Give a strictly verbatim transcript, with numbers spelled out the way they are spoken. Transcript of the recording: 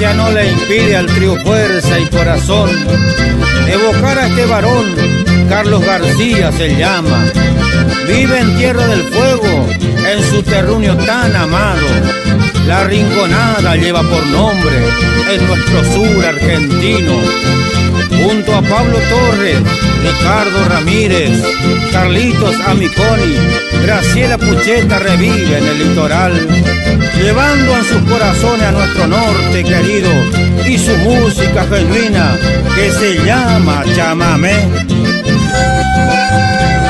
ya no le impide al trío fuerza y corazón evocar a este varón. Carlos García se llama, vive en Tierra del Fuego, en su terruño tan amado. La Rinconada lleva por nombre en nuestro sur argentino. Junto a Pablo Torres, Ricardo Ramírez, Carlitos Amiconi, Graciela Pucheta revive en el litoral, llevando en sus corazones a nuestro norte querido y su música genuina que se llama chamamé.